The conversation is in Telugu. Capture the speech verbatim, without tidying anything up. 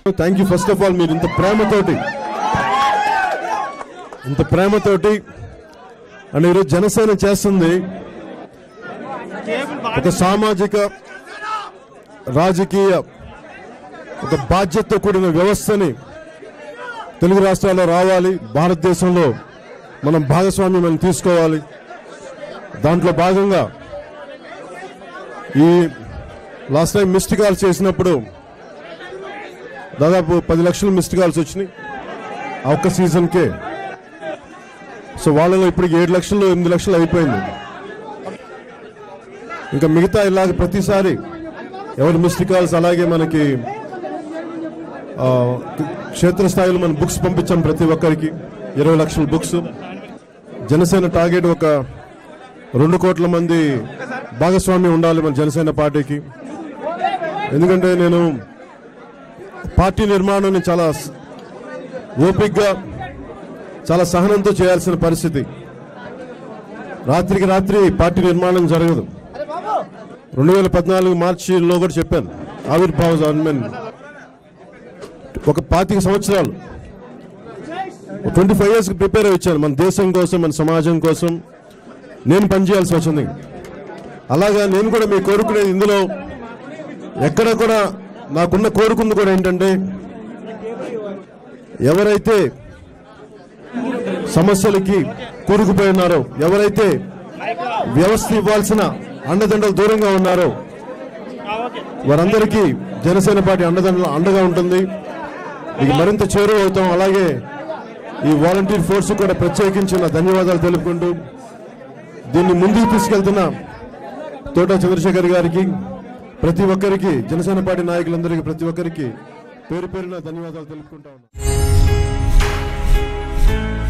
Thank you first of all మీరు ఇంత ప్రేమతోటి ఇంత ప్రేమతోటి అండ్ ఈరోజు జనసేన చేస్తుంది ఒక సామాజిక రాజకీయ ఒక బాధ్యతతో కూడిన వ్యవస్థని తెలుగు రాష్ట్రాల్లో రావాలి, భారతదేశంలో మనం భాగస్వామ్యం మనం తీసుకోవాలి. దాంట్లో భాగంగా ఈ లాస్ట్ టైం మిస్డ్ కాల్స్ చేసినప్పుడు దాదాపు పది లక్షల మిస్డ్ కాల్స్ వచ్చినాయి ఆ ఒక్క సీజన్కే. సో వాళ్ళలో ఇప్పటికి ఏడు లక్షలు ఎనిమిది లక్షలు అయిపోయింది. ఇంకా మిగతా ఇలాగ ప్రతిసారి ఎవరి మిస్డ్ కాల్స్ అలాగే మనకి క్షేత్రస్థాయిలో మనం బుక్స్ పంపించాం ప్రతి ఒక్కరికి ఇరవై లక్షల బుక్స్. జనసేన టార్గెట్ ఒక రెండు కోట్ల మంది భాగస్వామ్యం ఉండాలి మన జనసేన పార్టీకి. ఎందుకంటే నేను పార్టీ నిర్మాణాన్ని చాలా ఓపికగా చాలా సహనంతో చేయాల్సిన పరిస్థితి. రాత్రికి రాత్రి పార్టీ నిర్మాణం జరగదు. రెండు వేల పద్నాలుగు మార్చిలో కూడా చెప్పాను ఆవిర్భావ గవర్నమెంట్ ఒక పాతిక సంవత్సరాలు ట్వంటీ ఫైవ్ ఇయర్స్కి ప్రిపేర్ అయి వచ్చాను మన దేశం కోసం మన సమాజం కోసం నేను పనిచేయాల్సి వచ్చింది. అలాగా నేను కూడా మీ కోరుకునేది ఇందులో ఎక్కడ కూడా నాకున్న కోరుకుంది కూడా ఏంటంటే ఎవరైతే సమస్యలకి కూరుకుపోయి ఎవరైతే వ్యవస్థ ఇవ్వాల్సిన అండదండలు దూరంగా ఉన్నారో వారందరికీ జనసేన పార్టీ అండదండలు అండగా ఉంటుంది. ఇది మరింత చేరువ అవుతాం. అలాగే ఈ వాలంటీర్ ఫోర్స్ కూడా ప్రత్యేకించిన ధన్యవాదాలు తెలుపుకుంటూ దీన్ని ముందుకు తీసుకెళ్తున్న తోట చంద్రశేఖర్ గారికి ప్రతి ఒక్కరికి జనసేన పార్టీ నాయకులందరికీ ప్రతి ఒక్కరికి పేరు పేరున ధన్యవాదాలు తెలుపుకుంటా ఉన్నాను.